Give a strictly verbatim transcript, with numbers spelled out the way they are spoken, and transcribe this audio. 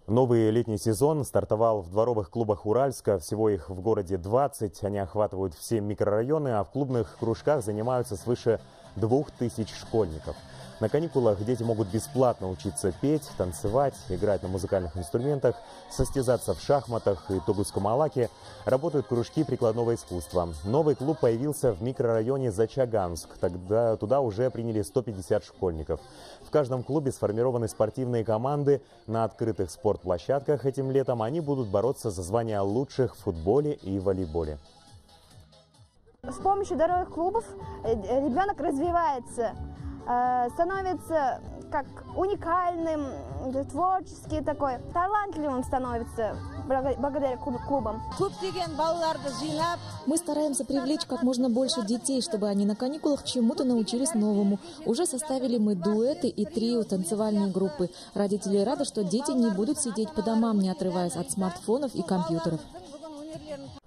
Новый летний сезон стартовал в дворовых клубах Уральска. Всего их в городе двадцать. Они охватывают все микрорайоны, а в клубных кружках занимаются свыше двух тысяч школьников. На каникулах дети могут бесплатно учиться петь, танцевать, играть на музыкальных инструментах, состязаться в шахматах и тугуском-алаке. Работают кружки прикладного искусства. Новый клуб появился в микрорайоне Зачаганск. Тогда туда уже приняли сто пятьдесят школьников. В каждом клубе сформированы спортивные команды. На открытых спортплощадках этим летом они будут бороться за звание лучших в футболе и волейболе. С помощью здоровых клубов ребенок развивается, становится как уникальным, творческий такой, талантливым становится благодаря клубам. Мы стараемся привлечь как можно больше детей, чтобы они на каникулах чему-то научились новому. Уже составили мы дуэты и трио, танцевальные группы. Родители рады, что дети не будут сидеть по домам, не отрываясь от смартфонов и компьютеров.